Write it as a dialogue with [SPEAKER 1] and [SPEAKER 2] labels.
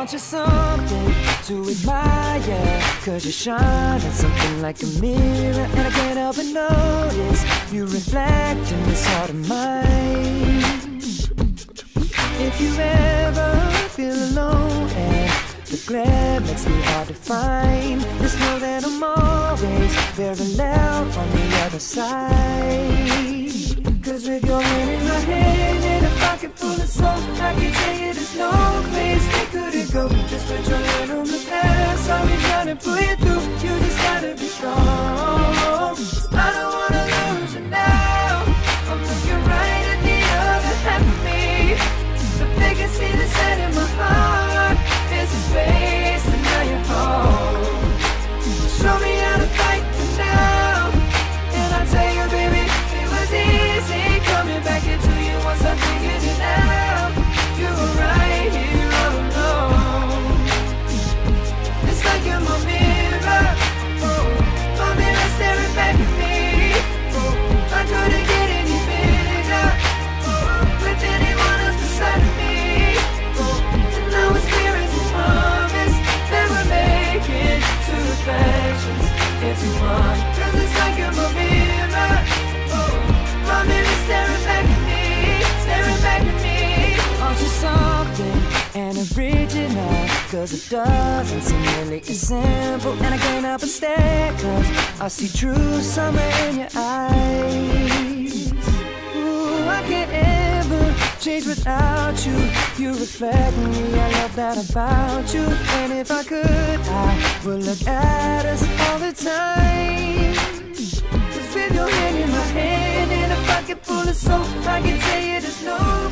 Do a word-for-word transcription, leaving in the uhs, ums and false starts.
[SPEAKER 1] Aren't you something to admire? Cause you shine at something like a mirror, and I can't help but notice you reflect in this heart of mine. If you ever feel alone and the glare makes me hard to find, just know that I'm always very loud on the other side. Cause with your hand in my hand and a pocket full of soap, I can tell you there's no place we couldn't go. Just put your hand on the past, I'll be trying to pull you through. You just gotta be strong. I don't wanna lose you now. I'm looking right at the other half of me. If they can see the set in my heart, there's a space and now you're home. Show me how to fight for now, and I'll tell you, baby, it was easy coming back into you once I figured it out. You were right here all alone. It's like you're my mirror, oh, my mirror staring back at me. Oh, I couldn't get any bigger, oh, with anyone else beside me. Oh, and now it's clear as this promise that we're making two reflections into one. Cause it's like you're my mirror, oh, my mirror staring back at me, staring back at me. Aren't you something and original? Cause it doesn't seem really as simple, and I can't help but stare, cause I see true summer in your eyes. Ooh, I can't ever change without you. You reflect me, I love that about you. And if I could, I would look at us all the time. Cause with your hand in my hand and a pocket full of soap, I can tell you there's no